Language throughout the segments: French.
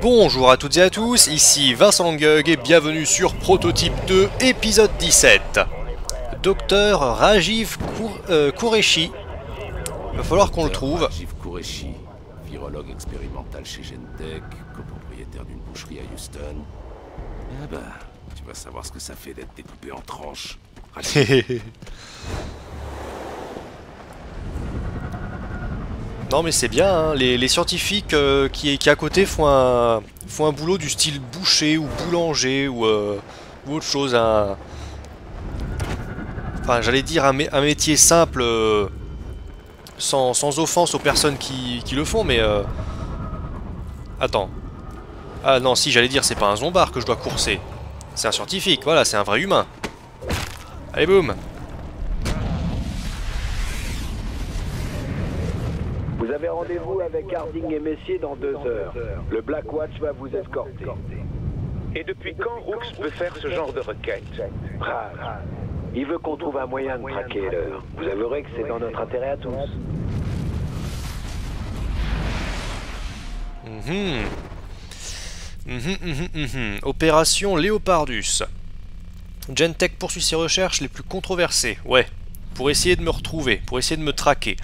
Bonjour à toutes et à tous, ici Vincent Langug et bienvenue sur Prototype 2, épisode 17. Docteur Rajiv Qureshi. Il va falloir qu'on le trouve. Rajiv Qureshi, virologue expérimental chez Genentech, copropriétaire d'une boucherie à Houston. Ah bah, tu vas savoir ce que ça fait d'être découpé en tranches. Non mais c'est bien, hein. Les scientifiques qui à côté font un boulot du style boucher ou boulanger ou autre chose. Enfin j'allais dire un métier simple sans offense aux personnes qui le font, mais attends. Ah non, si j'allais dire c'est pas un zombard que je dois courser. C'est un scientifique, voilà, c'est un vrai humain. Allez boum. Vous avez rendez-vous avec Harding et Messier dans 2 heures. Le Black Watch va vous escorter. Et depuis quand Rooks peut faire ce genre de requête? Brave. Il veut qu'on trouve un moyen de traquer l'heure. Vous avouerez que c'est dans notre intérêt à tous. Opération Léopardus. Genentech poursuit ses recherches les plus controversées. Ouais, pour essayer de me retrouver, pour essayer de me traquer.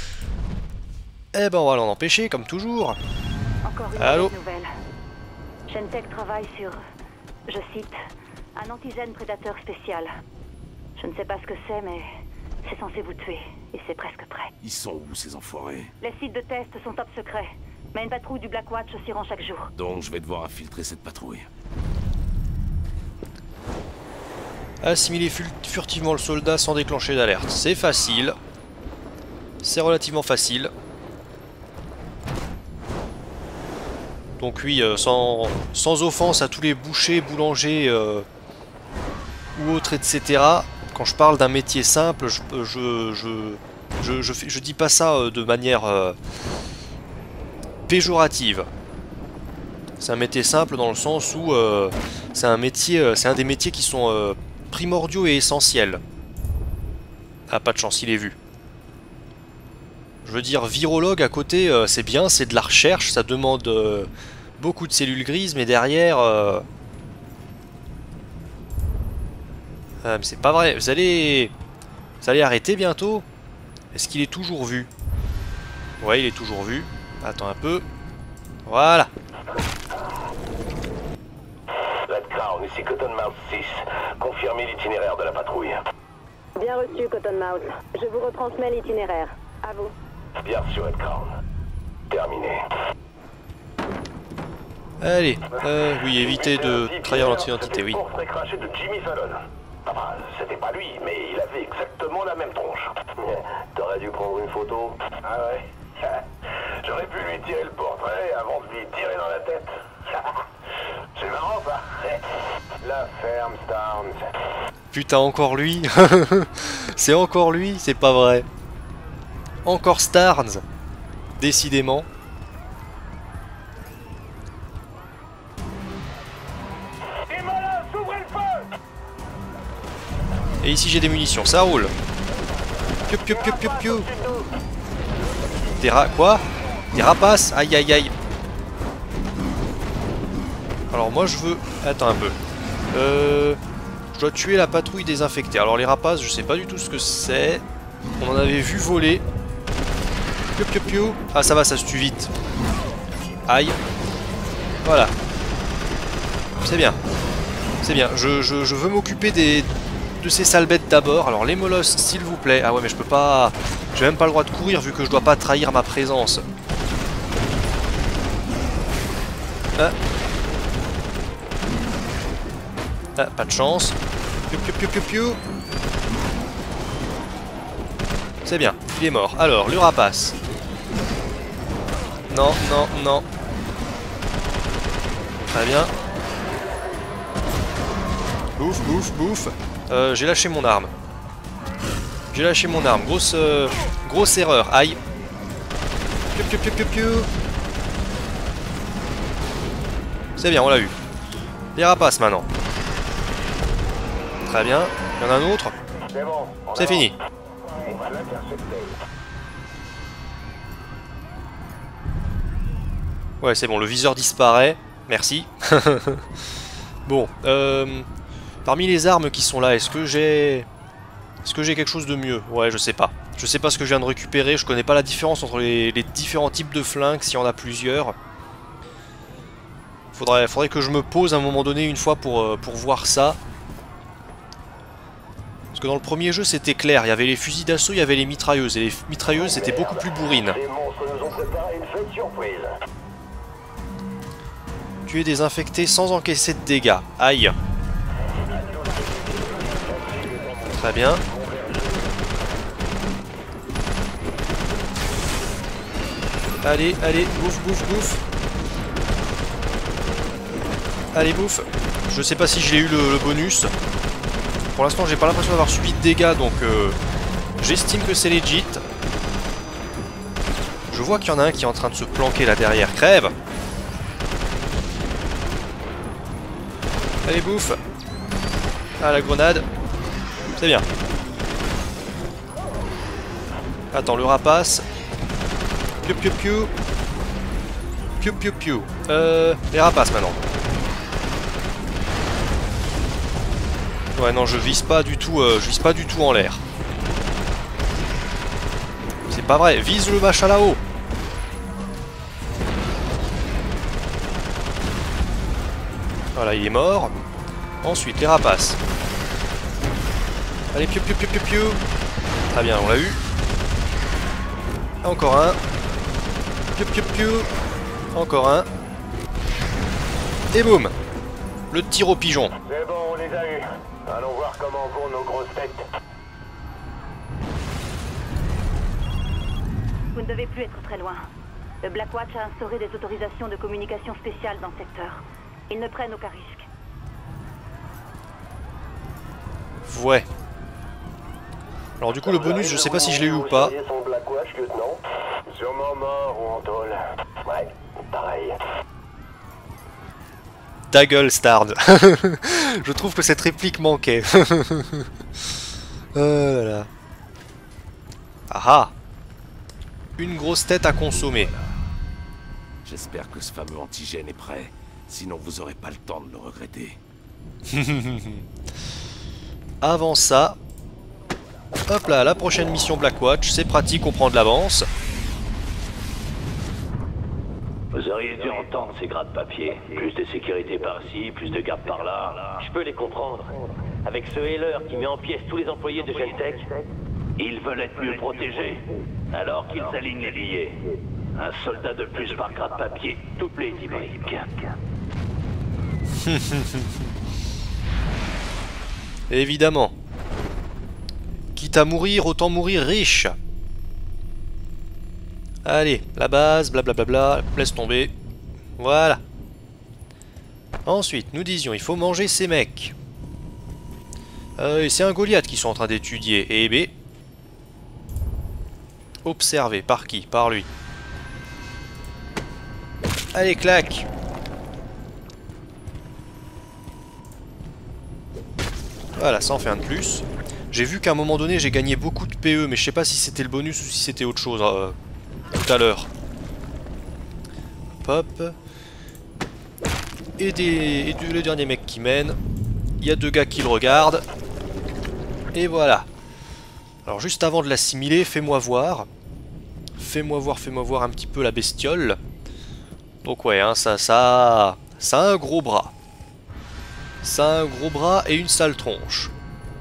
Eh ben on va l'en empêcher, comme toujours. Encore une Allô? mauvaise nouvelle. Genentech travaille sur, je cite, un antigène prédateur spécial. Je ne sais pas ce que c'est, mais c'est censé vous tuer, et c'est presque prêt. Ils sont où ces enfoirés? Les sites de test sont top secrets, mais une patrouille du Black Watch s'y rend chaque jour. Donc je vais devoir infiltrer cette patrouille. Assimiler furtivement le soldat sans déclencher d'alerte. C'est facile. C'est relativement facile. Donc oui, sans offense à tous les bouchers, boulangers ou autres, etc. Quand je parle d'un métier simple, je dis pas ça de manière péjorative. C'est un métier simple dans le sens où c'est un des métiers qui sont primordiaux et essentiels. Ah, pas de chance, il est vu. Je veux dire, virologue à côté, c'est bien, c'est de la recherche, ça demande beaucoup de cellules grises, mais derrière... mais c'est pas vrai, vous allez arrêter bientôt? Est-ce qu'il est toujours vu? Ouais, il est toujours vu. Attends un peu. Voilà. Red Crown, ici Cottonmouth 6. Confirmez l'itinéraire de la patrouille. Bien reçu, Cottonmouth. Je vous retransmets l'itinéraire. À vous. Bien sûr, Red Crown. Terminé. Allez, oui, évitez de trahir notre identité, oui. Le craché de Jimmy Fallon. Enfin, c'était pas lui, mais il avait exactement la même tronche. T'aurais dû prendre une photo. Ah ouais. J'aurais pu lui tirer le portrait avant de lui tirer dans la tête. C'est marrant, ça. La ferme Starnes. Putain, encore lui. C'est encore lui, c'est pas vrai. Encore Starnes. Décidément. Et malin, ouvrez le feu! Et ici j'ai des munitions, ça roule. Piou piou piou piou piou. Quoi? Des rapaces? Aïe aïe aïe. Alors moi je veux... Attends un peu. Je dois tuer la patrouille désinfectée. Alors les rapaces, je sais pas du tout ce que c'est. On en avait vu voler. Piou piou piou. Ah ça va, ça se tue vite. Aïe. Voilà. C'est bien. C'est bien. Je veux m'occuper de ces sales bêtes d'abord. Alors les molosses, s'il vous plaît. Ah ouais, mais je peux pas... J'ai même pas le droit de courir vu que je dois pas trahir ma présence. Ah. Ah, pas de chance. Piou piou piou piou piou. C'est bien, il est mort. Alors, le rapace. Non, non, non. Très bien. Bouffe, bouffe, bouffe. J'ai lâché mon arme. J'ai lâché mon arme. Grosse erreur. Aïe. Piou piou piou piou piou. C'est bien, on l'a eu. Les rapaces maintenant. Très bien. Il y en a un autre. C'est bon. C'est fini. On va l'intercepter. Ouais, c'est bon, le viseur disparaît. Merci. Bon, parmi les armes qui sont là, est-ce que j'ai quelque chose de mieux? Ouais, je sais pas. Je sais pas ce que je viens de récupérer, je connais pas la différence entre les différents types de flingues, s'il y en a plusieurs. Faudrait que je me pose à un moment donné une fois pour voir ça. Parce que dans le premier jeu c'était clair, il y avait les fusils d'assaut, il y avait les mitrailleuses. Et les mitrailleuses c'était beaucoup plus bourrines. Ces monstres nous ont préparé une fête surprise. Tuer des infectés sans encaisser de dégâts. Aïe. Très bien. Allez, allez, bouffe, bouffe, bouffe. Allez, bouffe. Je sais pas si j'ai eu le bonus. Pour l'instant, j'ai pas l'impression d'avoir subi de dégâts, donc j'estime que c'est legit. Je vois qu'il y en a un qui est en train de se planquer là derrière. Crève! Allez, bouffe! Ah, la grenade. C'est bien. Attends, le rapace. Piu piu piu. Piu piu piu. Les rapaces maintenant. Ouais, non, je vise pas du tout en l'air. C'est pas vrai, vise le machin là-haut. Voilà, il est mort. Ensuite, les rapaces. Allez, piu piu piu piu piu. Très bien, on l'a eu. Encore un. Piu piu piu. Encore un. Et boum. Le tir au pigeon. C'est bon, on les a eus. Allons voir comment vont nos grosses têtes. Vous ne devez plus être très loin. Le Blackwatch a instauré des autorisations de communication spéciales dans le secteur. Ils ne prennent aucun risque. Ouais. Alors du coup le bonus, je sais pas si je l'ai eu ou pas. Son Blackwatch, lieutenant. Sûrement mort ou en tôle. Ouais, pareil. Ta gueule, Stard. Je trouve que cette réplique manquait. Oh là là. Ah ah. Une grosse tête à consommer. J'espère que ce fameux antigène est prêt. Sinon vous aurez pas le temps de le regretter. Avant ça... Hop là, la prochaine mission Blackwatch. C'est pratique, on prend de l'avance. Vous auriez dû entendre ces gratte-papier. Plus de sécurité par-ci, plus de gardes par-là. Je peux les comprendre. Avec ce Heller qui met en pièces tous les employés de Gentech, Ils veulent être mieux protégés, alors qu'ils alignent les billets. Un soldat de plus par gratte-papier, toutes les 10 briques. Évidemment. Quitte à mourir, autant mourir riche. Allez, la base, blablabla, laisse tomber. Voilà. Ensuite, nous disions, il faut manger ces mecs. Et c'est un Goliath qu'ils sont en train d'étudier. Et B. Observé. Par qui? Par lui. Allez, clac. Voilà, ça en fait un de plus. J'ai vu qu'à un moment donné, j'ai gagné beaucoup de PE, mais je sais pas si c'était le bonus ou si c'était autre chose tout à l'heure. Hop. Et le dernier mec qui mène. Il y a deux gars qui le regardent. Et voilà. Alors juste avant de l'assimiler, fais-moi voir. Fais-moi voir un petit peu la bestiole. Donc ouais, hein, ça a un gros bras. Ça a un gros bras et une sale tronche.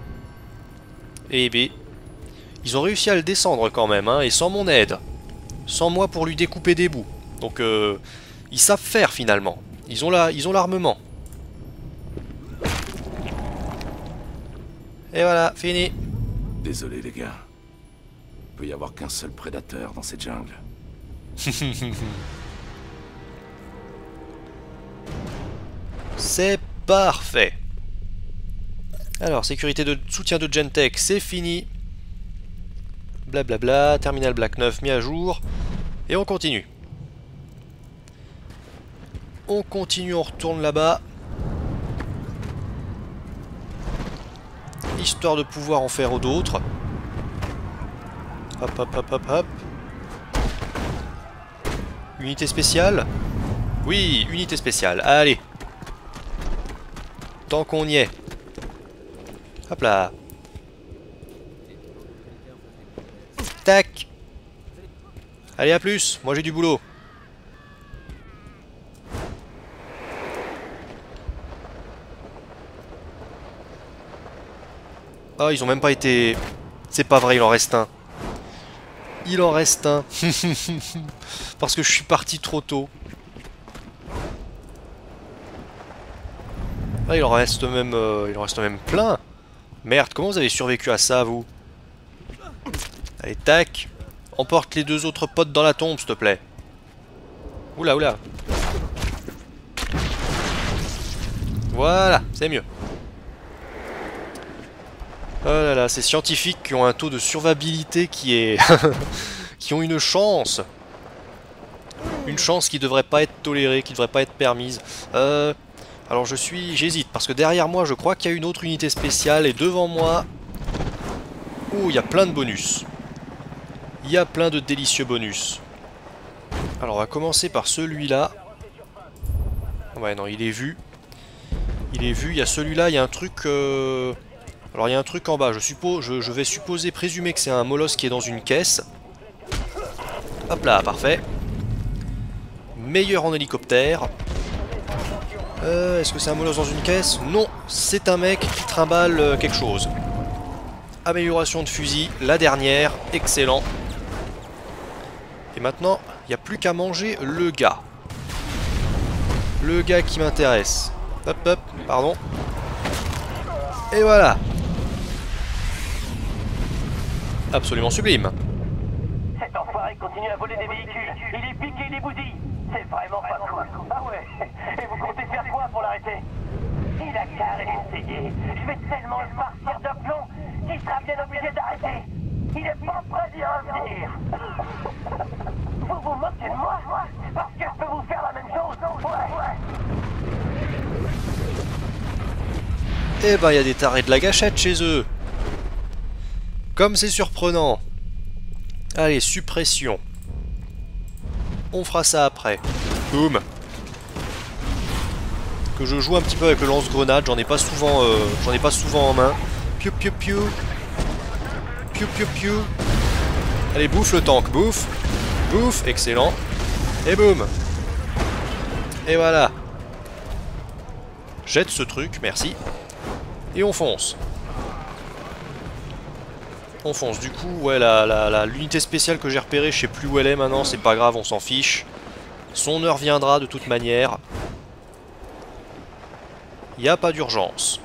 Et B. Ils ont réussi à le descendre quand même, hein, et sans mon aide. Sans moi pour lui découper des bouts. Donc ils savent faire finalement. Ils ont l'armement. Et voilà, fini. Désolé les gars. Il peut y avoir qu'un seul prédateur dans cette jungle. C'est parfait. Alors, sécurité de soutien de Gentech, c'est fini. Blablabla, terminal Black 9 mis à jour. Et on continue. On continue, on retourne là-bas. Histoire de pouvoir en faire d'autres. Hop, hop, hop, hop, hop. Unité spéciale. Oui, unité spéciale. Allez. Tant qu'on y est. Hop là. Tac. Allez, à plus. Moi, j'ai du boulot. Oh, ils ont même pas été... C'est pas vrai, il en reste un. Il en reste un. Parce que je suis parti trop tôt. Ah, il en reste même plein. Merde, comment vous avez survécu à ça, vous? Allez, tac. Emporte les deux autres potes dans la tombe, s'il te plaît. Oula, oula. Voilà, c'est mieux. Oh là là, ces scientifiques qui ont un taux de survivabilité qui est... qui ont une chance. Une chance qui devrait pas être tolérée, qui devrait pas être permise. Alors j'hésite, parce que derrière moi, je crois qu'il y a une autre unité spéciale, et devant moi... Ouh, il y a plein de bonus. Il y a plein de délicieux bonus. Alors on va commencer par celui-là. Ouais, non, il est vu. Il est vu, il y a celui-là, il y a un truc... Alors il y a un truc en bas, je vais supposer, présumer que c'est un molosse qui est dans une caisse. Hop là, parfait. Meilleur en hélicoptère. Est-ce que c'est un molosse dans une caisse? Non, c'est un mec qui trimballe quelque chose. Amélioration de fusil, la dernière, excellent. Et maintenant, il n'y a plus qu'à manger le gars. Le gars qui m'intéresse. Hop hop, pardon. Et voilà. Absolument sublime. Cet enfoiré continue à voler des véhicules. Il est piqué, il est bousille. C'est vraiment pas cool. Ah ouais. Et vous comptez faire quoi pour l'arrêter? Il a qu'à essayer. Je vais tellement le farcir de plomb qu'il sera bien obligé d'arrêter. Il est pas prêt d'y revenir. Vous vous moquez de moi? Parce que je peux vous faire la même chose. Ouais. Eh ben, il y a des tarés de la gâchette chez eux. Comme c'est surprenant. Allez, suppression. On fera ça après. Boum. Que je joue un petit peu avec le lance-grenade, j'en ai pas souvent en main. Piou piou piou. Piou piou piou. Allez, bouffe le tank, bouffe. Bouffe, excellent. Et boum. Et voilà. Jette ce truc, merci. Et on fonce. On fonce. Du coup, ouais, l'unité spéciale que j'ai repérée, je sais plus où elle est maintenant, c'est pas grave, on s'en fiche. Son heure viendra de toute manière. Il n'y a pas d'urgence.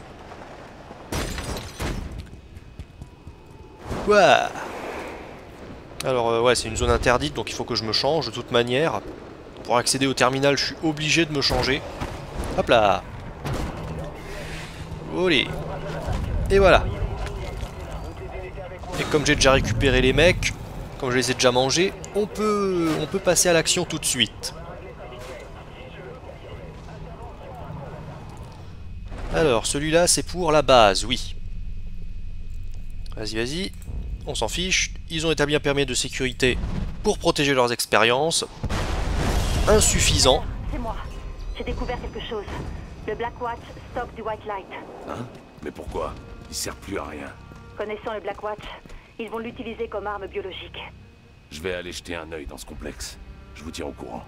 Ouah. Alors, ouais, c'est une zone interdite, donc il faut que je me change de toute manière. Pour accéder au terminal, je suis obligé de me changer. Hop là. Olé. Et voilà. Et comme j'ai déjà récupéré les mecs, comme je les ai déjà mangés, on peut passer à l'action tout de suite. Alors, celui-là, c'est pour la base, oui. Vas-y, vas-y. On s'en fiche. Ils ont établi un périmètre de sécurité pour protéger leurs expériences. Insuffisant. C'est moi. J'ai découvert quelque chose. Le Blackwatch stocke du White Light. Hein? Mais pourquoi? Il sert plus à rien. Connaissant le Blackwatch, ils vont l'utiliser comme arme biologique. Je vais aller jeter un œil dans ce complexe. Je vous tiens au courant.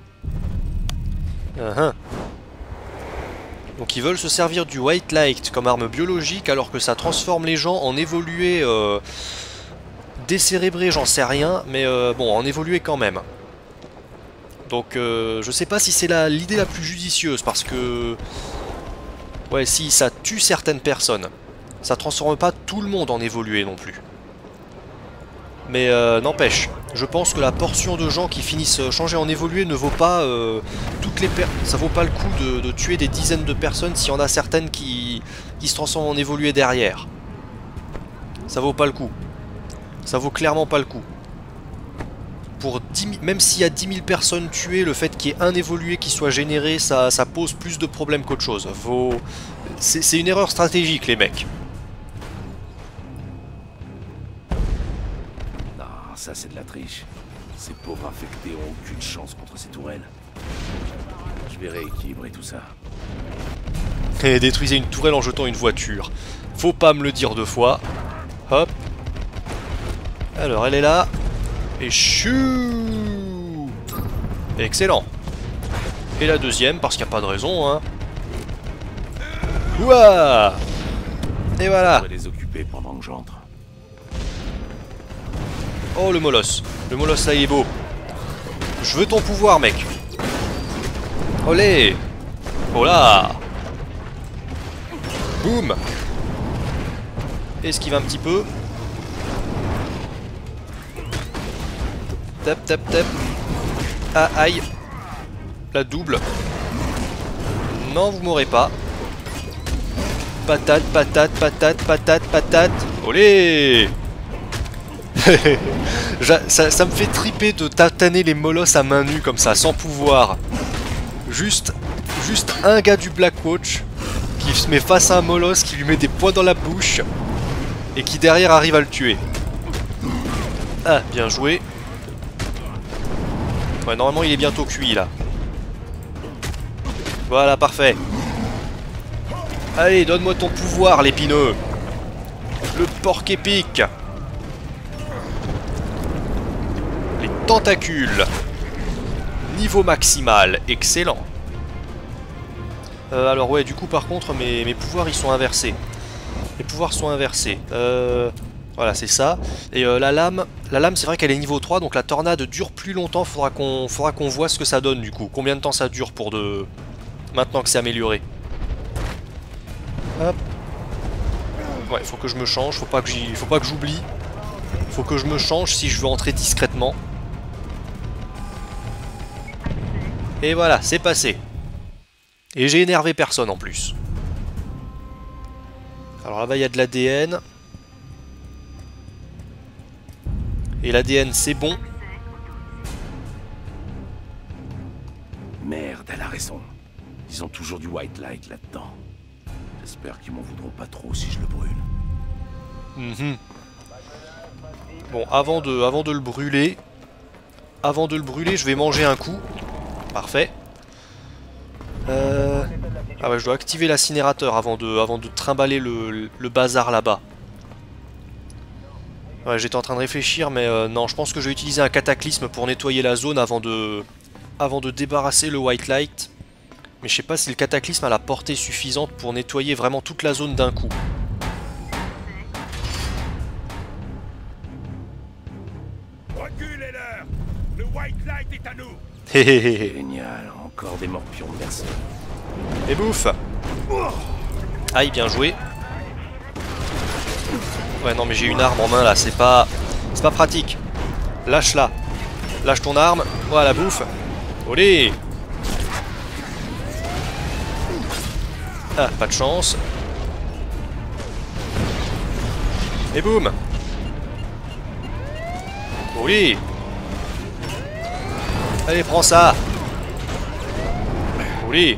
Donc ils veulent se servir du White Light comme arme biologique alors que ça transforme les gens en évolués décérébrés, j'en sais rien, mais bon, en évolués quand même. Donc je sais pas si c'est l'idée la plus judicieuse parce que... Ouais, si, ça tue certaines personnes. Ça transforme pas tout le monde en évolué non plus. Mais n'empêche, je pense que la portion de gens qui finissent changés en évolué ne vaut pas ça vaut pas le coup de tuer des dizaines de personnes s'il y en a certaines qui se transforment en évolué derrière. Ça vaut pas le coup. Ça vaut clairement pas le coup. Pour 10 000, même s'il y a 10 000 personnes tuées, le fait qu'il y ait un évolué qui soit généré, ça pose plus de problèmes qu'autre chose. C'est une erreur stratégique, les mecs. Ça, c'est de la triche. Ces pauvres infectés ont aucune chance contre ces tourelles. Je vais rééquilibrer tout ça. Et détruisez une tourelle en jetant une voiture. Faut pas me le dire deux fois. Hop. Alors elle est là. Et chou. Excellent. Et la deuxième, parce qu'il n'y a pas de raison, hein. Ouah. Et voilà. Je vais les occuper pendant que j'entre. Oh le molosse. Le molosse là il est beau. Je veux ton pouvoir mec. Olé. Oh là. Boum. Esquive un petit peu. Tap tap tap. Ah aïe. La double. Non vous m'aurez pas. Patate, patate, patate, patate, patate. Olé. ça me fait triper de tataner les molosses à main nue comme ça, sans pouvoir. Juste un gars du Blackwatch qui se met face à un molosse, qui lui met des poings dans la bouche et qui derrière arrive à le tuer. Ah, bien joué. Ouais, normalement il est bientôt cuit là. Voilà, parfait. Allez, donne-moi ton pouvoir, l'épineux. Le porc épique. Les tentacules. Niveau maximal, excellent. Alors ouais, du coup par contre mes pouvoirs ils sont inversés. Les pouvoirs sont inversés. Voilà, c'est ça. Et la lame c'est vrai qu'elle est niveau 3, donc la tornade dure plus longtemps. Faudra qu'on voit ce que ça donne du coup. Combien de temps ça dure pour de... Maintenant que c'est amélioré. Hop. Ouais, faut que je me change, faut pas que j'oublie. Faut que je me change si je veux entrer discrètement. Et voilà, c'est passé. Et j'ai énervé personne en plus. Alors là-bas il y a de l'ADN. Et l'ADN c'est bon. Merde, elle a raison. Ils ont toujours du white light là-dedans. J'espère qu'ils m'en voudront pas trop si je le brûle. Bon, avant de le brûler, je vais manger un coup. Parfait. Ah ouais, je dois activer l'incinérateur avant de trimballer le bazar là-bas. Ouais, j'étais en train de réfléchir, mais non, je pense que je vais utiliser un cataclysme pour nettoyer la zone avant de débarrasser le white light. Mais je sais pas si le cataclysme a la portée suffisante pour nettoyer vraiment toute la zone d'un coup. Reculez-leur! Le white light est à nous! Génial, encore des morpions de mercenaires. Et bouffe! Aïe, bien joué. Ouais, non, mais j'ai une arme en main là, c'est pas pratique. Lâche-la. Lâche ton arme. Voilà, bouffe. Olé! Ah, pas de chance. Et boum! Oui! Allez, prends ça! Oui!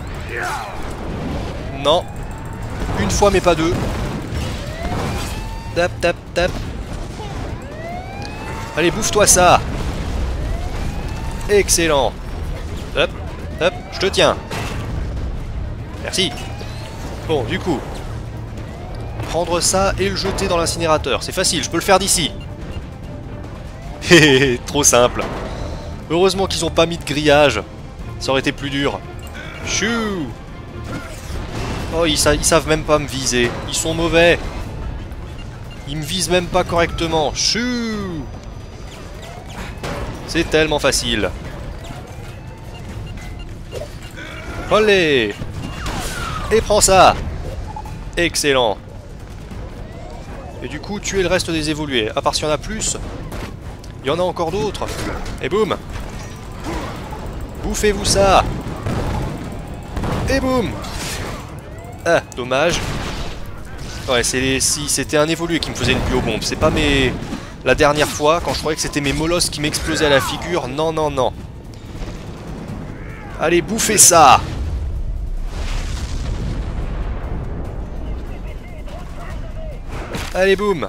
Non! Une fois, mais pas deux. Tap, tap, tap. Allez, bouffe-toi ça! Excellent! Hop, hop, je te tiens! Merci. Bon, du coup, prendre ça et le jeter dans l'incinérateur. C'est facile, je peux le faire d'ici. Héhé, trop simple. Heureusement qu'ils ont pas mis de grillage. Ça aurait été plus dur. Chou. Oh, ils savent même pas me viser. Ils sont mauvais. Ils me visent même pas correctement. Chou. C'est tellement facile. Olé. Et prends ça. Excellent. Et du coup, tuer le reste des évolués. À part s'il y en a plus. Il y en a encore d'autres. Et boum. Bouffez-vous ça. Et boum. Ah, dommage. Ouais, si c'était un évolué qui me faisait une biobombe. C'est pas mes... La dernière fois, quand je croyais que c'était mes molosses qui m'explosaient à la figure. Non, non, non. Allez, bouffez ça. Allez, boum.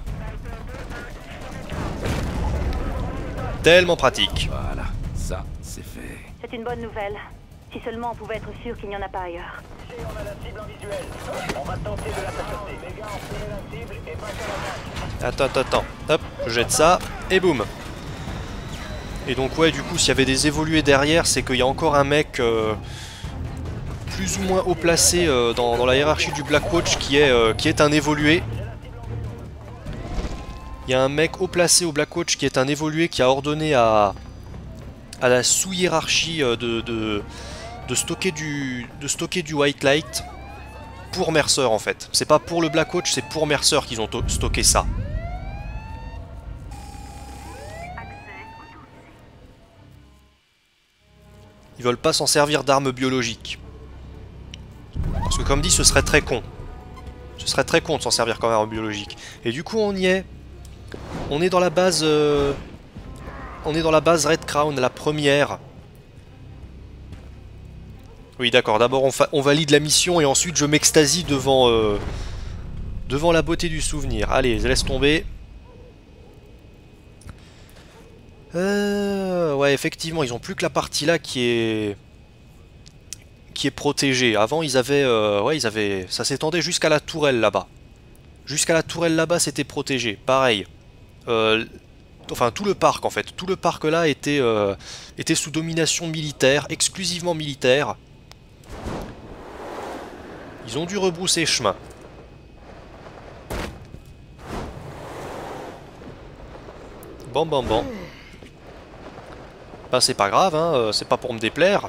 Tellement pratique. Voilà, ça, c'est fait. C'est une bonne nouvelle. Si seulement on pouvait être sûr qu'il n'y en a pas ailleurs. On a la cible en visuel. On va tenter de l'attaquer. Les gars, on connaît la cible et pas qu'à l'attaque. Attends. Hop, je jette ça, et boum. Et donc ouais, du coup, s'il y avait des évolués derrière, c'est qu'il y a encore un mec plus ou moins haut placé dans la hiérarchie du Blackwatch qui est un évolué. Il y a un mec haut placé au Blackwatch qui est un évolué qui a ordonné à la sous-hiérarchie de stocker du White Light pour Mercer en fait. C'est pas pour le Blackwatch, c'est pour Mercer qu'ils ont stocké ça. Ils veulent pas s'en servir d'armes biologiques. Parce que comme dit, ce serait très con. Ce serait très con de s'en servir comme arme biologique. Et du coup, on y est. On est dans la base... On est dans la base Red Crown, la première. Oui, d'accord. D'abord, on valide la mission et ensuite, je m'extasie devant la beauté du souvenir. Allez, laisse tomber. Ouais, effectivement, ils ont plus que la partie là qui est protégée. Avant, ils avaient, ça s'étendait jusqu'à la tourelle là-bas. Jusqu'à la tourelle là-bas, c'était protégé. Pareil. Enfin, tout le parc en fait. Tout le parc là était sous domination militaire, exclusivement militaire. Ils ont dû rebrousser chemin. Bon. Ben, c'est pas grave, hein, c'est pas pour me déplaire.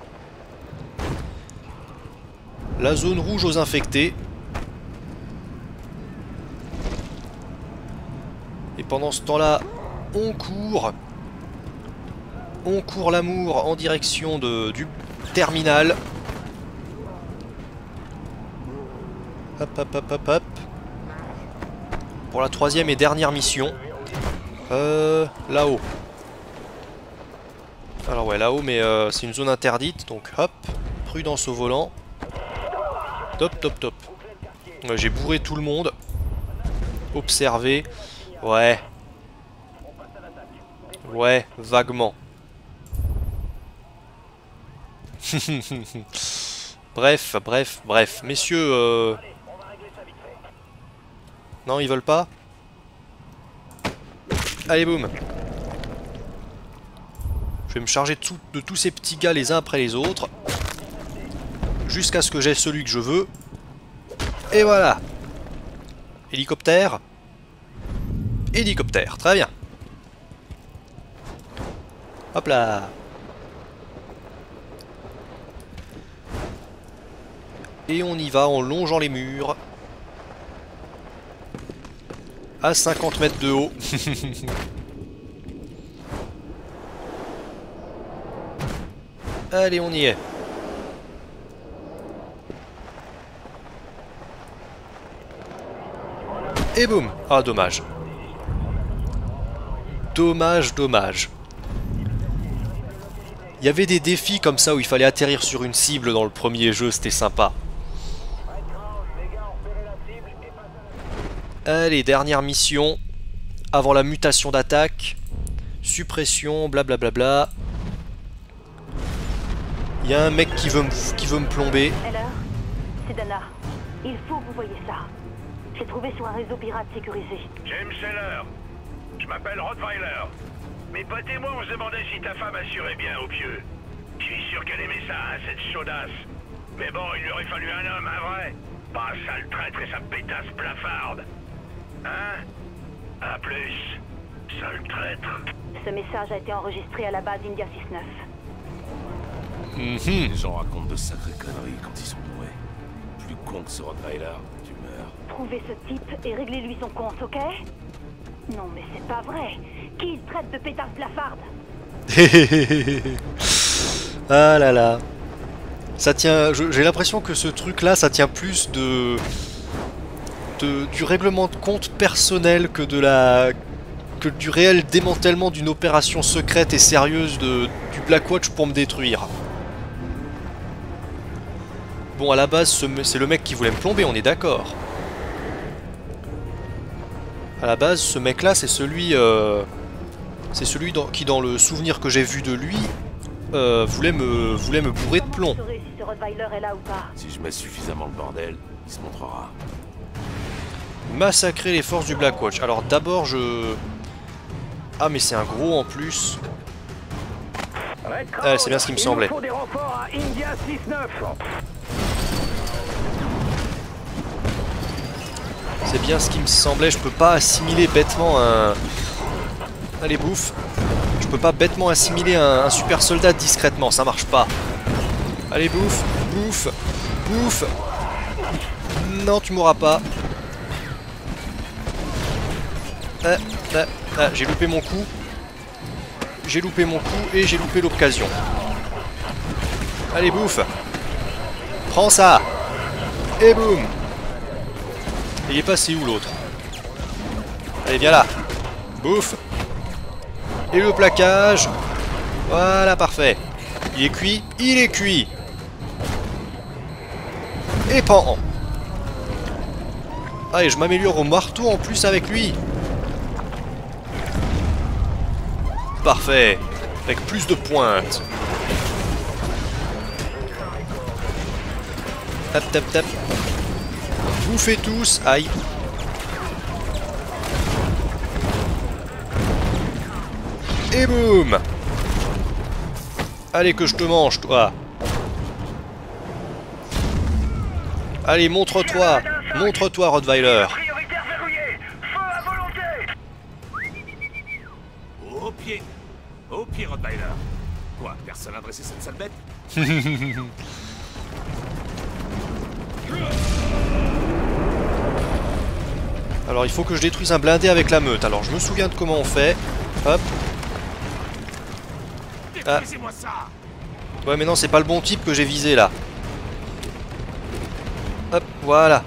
La zone rouge aux infectés. Et pendant ce temps-là, on court. On court l'amour en direction du terminal. Hop. Pour la troisième et dernière mission. Là-haut. Alors ouais, là-haut, mais c'est une zone interdite, donc hop, prudence au volant. Top. Ouais, j'ai bourré tout le monde. Observer. Ouais. Ouais, vaguement. Bref. Messieurs, non, ils veulent pas. Allez, boum. Je vais me charger de tous ces petits gars les uns après les autres. Jusqu'à ce que j'aie celui que je veux. Et voilà. Hélicoptère. Très bien. Hop là. Et on y va en longeant les murs. À 50 mètres de haut. Allez, on y est. Et boum. Ah, dommage. Dommage. Il y avait des défis comme ça où il fallait atterrir sur une cible dans le premier jeu, c'était sympa. Allez, dernière mission. Avant la mutation d'attaque. Suppression, blablabla. Il y a un mec qui veut me plomber. Heller, c'est Dana. Il faut que vous voyez ça. J'ai trouvé sur un réseau pirate sécurisé. James Heller. Je m'appelle Rottweiler. Mes potes et moi, on se demandait si ta femme assurait bien au pieu. Je suis sûr qu'elle aimait ça, hein, cette chaudasse. Mais bon, il lui aurait fallu un homme, un vrai. Pas un sale traître et sa pétasse blafarde. Hein? À plus, sale traître. Ce message a été enregistré à la base India 6-9. Les gens racontent de sacrées conneries quand ils sont bourrés. Plus con que ce Rottweiler, tu meurs. Trouvez ce type et réglez-lui son compte, ok? Non mais c'est pas vrai. Qui il traite de pétasse blafarde? Ah là là. Ça tient. J'ai l'impression que ce truc-là, ça tient plus du règlement de compte personnel que du réel démantèlement d'une opération secrète et sérieuse du Blackwatch pour me détruire. Bon, à la base, c'est le mec qui voulait me plomber, on est d'accord. À la base, ce mec-là, c'est celui qui, dans le souvenir que j'ai vu de lui, voulait me bourrer de plomb. Je saurai si ce Rottweiler est là ou pas. Si je mets suffisamment le bordel, il se montrera. Massacrer les forces du Blackwatch. Alors d'abord je... Ah mais c'est un gros en plus. Ah, c'est bien ce qui me semblait. Il nous faut des renforts à India 6-9. C'est bien ce qui me semblait. Je peux pas assimiler bêtement un... Allez bouffe. Je peux pas bêtement assimiler un super soldat discrètement. Ça marche pas. Allez bouffe. Bouffe. Bouffe. Non tu mourras pas. J'ai loupé mon coup. J'ai loupé mon coup et j'ai loupé l'occasion. Allez bouffe. Prends ça. Et boum. Et il est passé où l'autre? Allez viens là. Bouffe. Et le plaquage. Voilà parfait. Il est cuit. Il est cuit. Et pan. Ah et je m'améliore au marteau en plus avec lui. Parfait. Avec plus de pointe. Tap tap tap. Bouffez tous. Aïe. Et boum. Allez que je te mange toi. Allez montre-toi. Montre-toi Rottweiler. Prioritaire verrouillé. Feu à volonté. Au pied. Au pied, Rottweiler. Quoi, personne n'a dressé cette sale bête? Alors il faut que je détruise un blindé avec la meute. Alors je me souviens de comment on fait. Hop. Ah. Détruisez-moi ça. Ouais mais non c'est pas le bon type que j'ai visé là. Hop, voilà.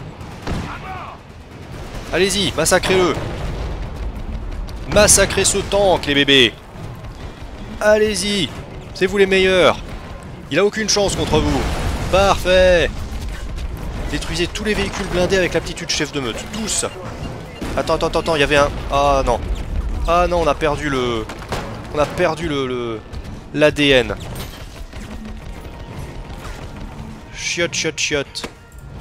Allez-y, massacrez-le. Massacrez ce tank les bébés. Allez-y. C'est vous les meilleurs. Il a aucune chance contre vous. Parfait. Détruisez tous les véhicules blindés avec l'aptitude chef de meute. Tous. Attends, il y avait un... Ah non. Ah non, on a perdu le... On a perdu l'ADN. Chiotte, chiotte, chiotte.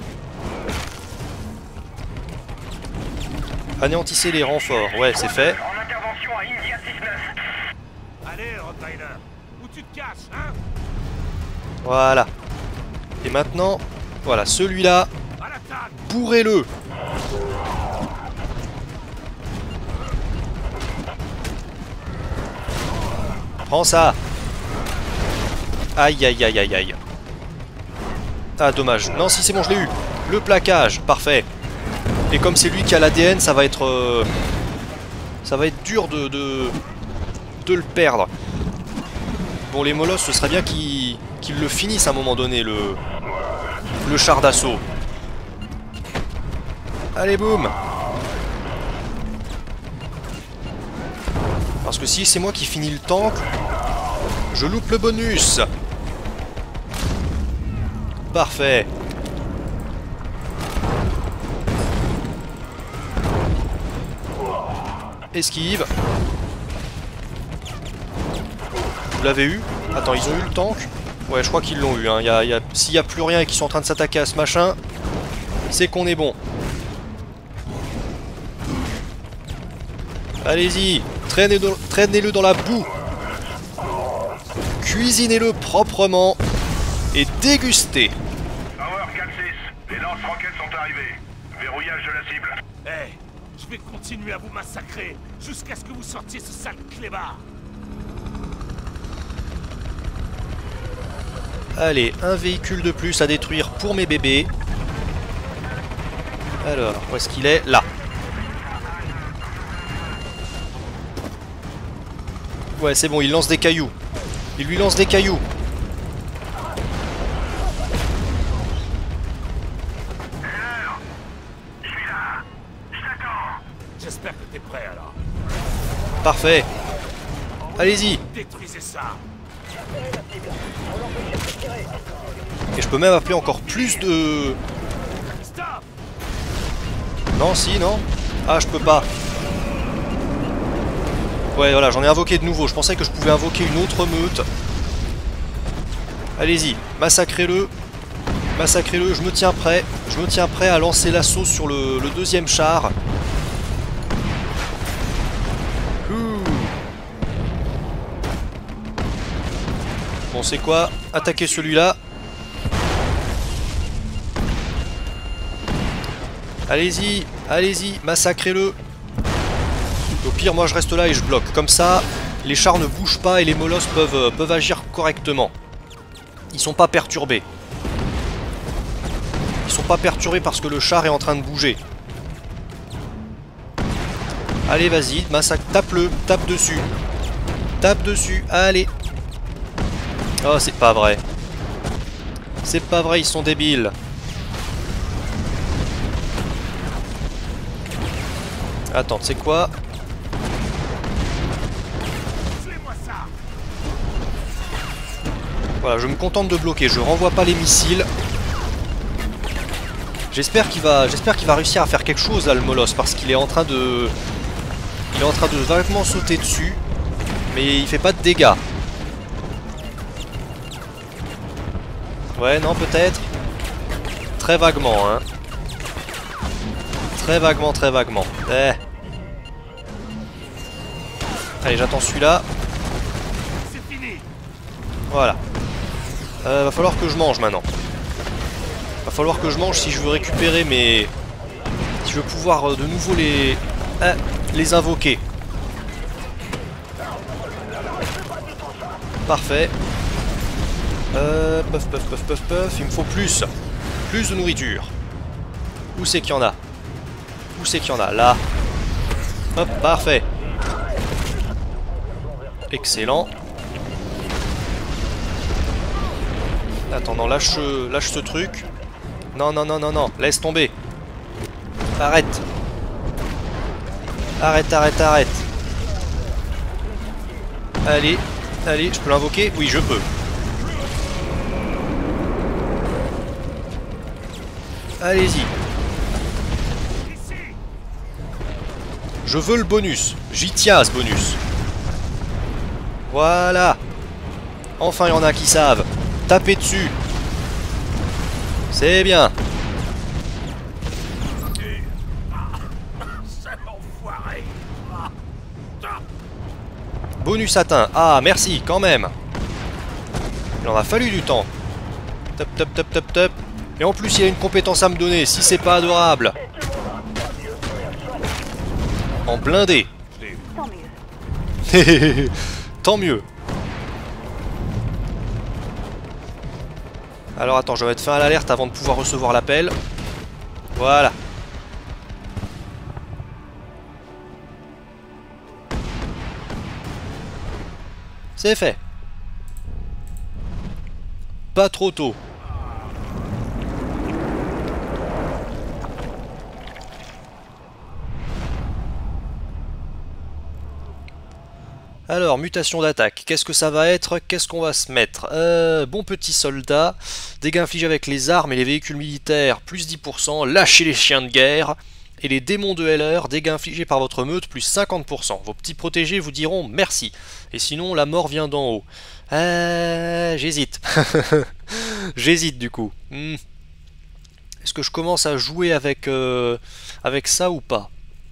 Anéantissez les renforts. Ouais, c'est fait. En intervention à India 6-9. Allez, Rottweiler. Où tu te caches, hein? Voilà. Et maintenant, voilà, celui-là, À l'attaque. bourrez-le. Prends ça. Aïe, aïe, aïe, aïe, aïe. Ah, dommage. Non, si, c'est bon, je l'ai eu. Le plaquage, parfait. Et comme c'est lui qui a l'ADN, ça va être... ça va être dur de le perdre. Bon, les molosses, ce serait bien qu'ils le finissent à un moment donné, le char d'assaut. Allez, boum. Parce que si c'est moi qui finis le tank, je loupe le bonus. Parfait. Esquive. Vous l'avez eu? Attends, ils ont eu le tank? Ouais, je crois qu'ils l'ont eu. Hein. S'il n'y a plus rien et qu'ils sont en train de s'attaquer à ce machin, c'est qu'on est bon. Allez-y, traînez-le dans la boue. Cuisinez-le proprement et dégustez. Power 4-6, les lance-roquettes sont arrivés. Verrouillage de la cible. Eh, je vais continuer à vous massacrer jusqu'à ce que vous sortiez ce sale clébard. Allez, un véhicule de plus à détruire pour mes bébés. Alors, où est-ce qu'il est? Là. Ouais, c'est bon, il lance des cailloux. Il lui lance des cailloux. J'espère que t'es prêt alors. Parfait. Allez-y. Détruisez ça. Et je peux même appeler encore plus de... Stop. Non, si, non. Ah, je peux pas. Ouais, voilà, j'en ai invoqué de nouveau. Je pensais que je pouvais invoquer une autre meute. Allez-y, massacrez-le. Massacrez-le, je me tiens prêt. Je me tiens prêt à lancer l'assaut sur le deuxième char. Bon, c'est quoi? Attaquer celui-là. Allez-y, allez-y, massacrez-le. Au pire, moi je reste là et je bloque. Comme ça, les chars ne bougent pas et les molosses peuvent agir correctement. Ils sont pas perturbés. Ils sont pas perturbés parce que le char est en train de bouger. Allez, vas-y, massacre, tape-le, tape dessus. Tape dessus, allez. Oh, c'est pas vrai. C'est pas vrai, ils sont débiles. Attends, tu sais quoi? Voilà, je me contente de bloquer, je renvoie pas les missiles. J'espère qu'il va réussir à faire quelque chose là, le molosse, parce qu'il est en train de... Il est en train de vaguement sauter dessus, mais il fait pas de dégâts. Ouais, non, peut-être. Très vaguement, hein. Très vaguement, très vaguement. Eh. Allez, j'attends celui-là. Voilà. Va falloir que je mange maintenant. Va falloir que je mange si je veux récupérer mes... Si je veux pouvoir de nouveau les invoquer. Parfait. Puff, puff, puff, puff, puff. Il me faut plus. Plus de nourriture. Où c'est qu'il y en a? Où c'est qu'il y en a? Là. Hop, parfait. Excellent. Attends, non, lâche ce truc. Non, non, non, non, non. Laisse tomber. Arrête. Arrête, arrête, arrête. Allez, allez, je peux l'invoquer? Oui, je peux. Allez-y. Je veux le bonus. J'y tiens à ce bonus. Voilà. Enfin, il y en a qui savent. Tapez dessus. C'est bien. Bonus atteint. Ah, merci, quand même. Il en a fallu du temps. Top, top, top, top, top. Et en plus, il a une compétence à me donner, si c'est pas adorable. En blindé. Tant mieux. Tant mieux. Alors attends, je vais mettre fin à l'alerte avant de pouvoir recevoir l'appel. Voilà. C'est fait. Pas trop tôt. Alors, mutation d'attaque, qu'est-ce que ça va être? Qu'est-ce qu'on va se mettre? Bon petit soldat, dégâts infligés avec les armes et les véhicules militaires, plus 10%, lâchez les chiens de guerre, et les démons de Heller, dégâts infligés par votre meute, plus 50%. Vos petits protégés vous diront merci, et sinon la mort vient d'en haut. J'hésite. J'hésite du coup. Est-ce que je commence à jouer avec ça ou pas?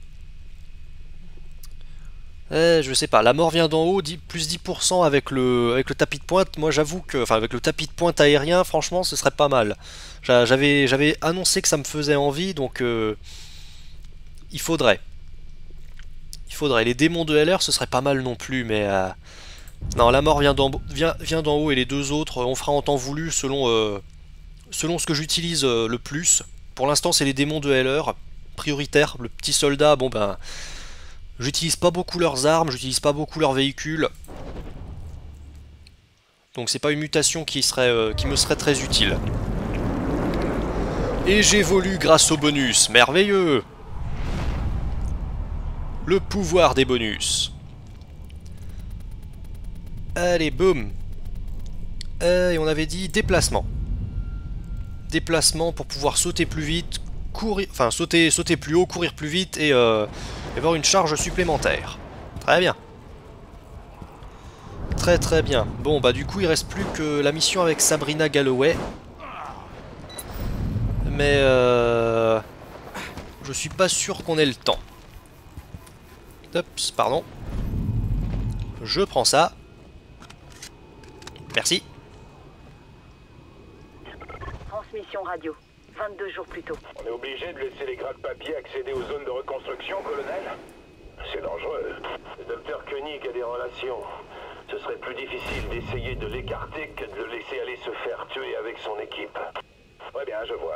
Je sais pas, la mort vient d'en haut, plus 10% avec le tapis de pointe. Moi j'avoue que, enfin avec le tapis de pointe aérien, franchement ce serait pas mal. J'avais annoncé que ça me faisait envie, donc il faudrait. Les démons de Heller ce serait pas mal non plus, mais non, la mort vient d'en haut et les deux autres on fera en temps voulu selon ce que j'utilise le plus. Pour l'instant c'est les démons de Heller, prioritaire. Le petit soldat, bon ben... J'utilise pas beaucoup leurs armes, j'utilise pas beaucoup leurs véhicules. Donc c'est pas une mutation qui me serait très utile. Et j'évolue grâce au bonus, merveilleux! Le pouvoir des bonus. Allez, boum! Et on avait dit déplacement. Déplacement pour pouvoir sauter plus vite, courir, enfin sauter plus haut, courir plus vite et avoir une charge supplémentaire. Très bien. très très bien. Bon bah du coup il reste plus que la mission avec Sabrina Galloway. Mais je suis pas sûr qu'on ait le temps. Oups, pardon. Je prends ça. Merci. Transmission radio. 22 jours plus tôt. On est obligé de laisser les gratte-papiers accéder aux zones de reconstruction, colonel? C'est dangereux. Le docteur Koenig a des relations. Ce serait plus difficile d'essayer de l'écarter que de le laisser aller se faire tuer avec son équipe. Ouais bien, je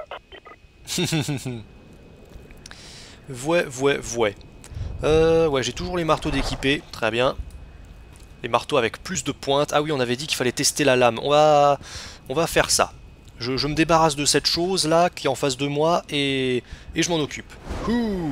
vois. Ouais, j'ai toujours les marteaux d'équipés. Très bien. Les marteaux avec plus de pointes. Ah oui, on avait dit qu'il fallait tester la lame. On va faire ça. Je me débarrasse de cette chose là qui est en face de moi et je m'en occupe. Ouh.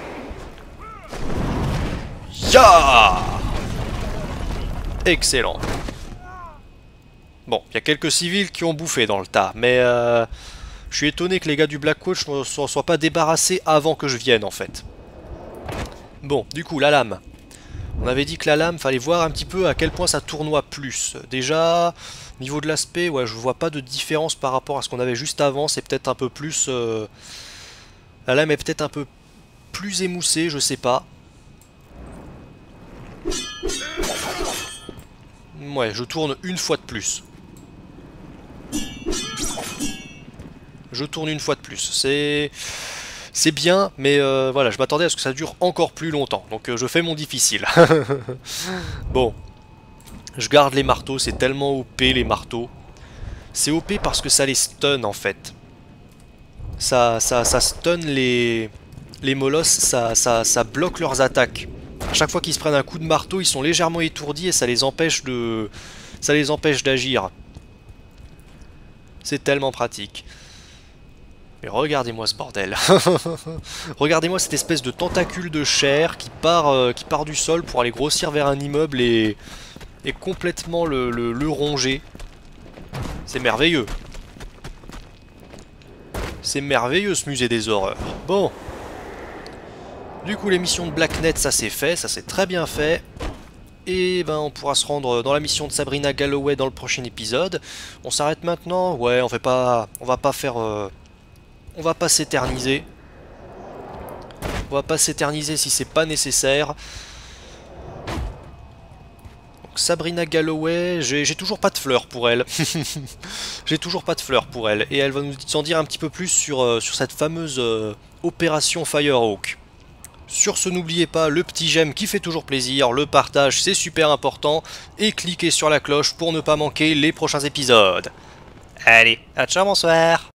Ya. Excellent. Bon, il y a quelques civils qui ont bouffé dans le tas, mais je suis étonné que les gars du Blackwatch ne s'en soient pas débarrassés avant que je vienne en fait. Bon, du coup, la lame. On avait dit que la lame, fallait voir un petit peu à quel point ça tournoie plus. Déjà, niveau de l'aspect, ouais, je vois pas de différence par rapport à ce qu'on avait juste avant. C'est peut-être un peu plus... La lame est peut-être un peu plus émoussée, je sais pas. Ouais, je tourne une fois de plus. Je tourne une fois de plus. C'est bien, mais voilà, je m'attendais à ce que ça dure encore plus longtemps. Donc je fais mon difficile. Bon. Je garde les marteaux, c'est tellement OP les marteaux. C'est OP parce que ça les stun en fait. Ça stun les molosses, ça bloque leurs attaques. À chaque fois qu'ils se prennent un coup de marteau, ils sont légèrement étourdis et ça les empêche d'agir. C'est tellement pratique. Mais regardez-moi ce bordel. Regardez-moi cette espèce de tentacule de chair qui part du sol pour aller grossir vers un immeuble et complètement le ronger. C'est merveilleux. C'est merveilleux ce musée des horreurs. Bon. Du coup les missions de Blacknet ça c'est fait, ça c'est très bien fait. Et ben on pourra se rendre dans la mission de Sabrina Galloway dans le prochain épisode. On s'arrête maintenant? Ouais, on va pas s'éterniser. On va pas s'éterniser si c'est pas nécessaire. Donc Sabrina Galloway, j'ai toujours pas de fleurs pour elle. J'ai toujours pas de fleurs pour elle. Et elle va nous en dire un petit peu plus sur cette fameuse opération Firehawk. Sur ce, n'oubliez pas le petit j'aime qui fait toujours plaisir, le partage c'est super important, et cliquez sur la cloche pour ne pas manquer les prochains épisodes. Allez, à ciao, bonsoir.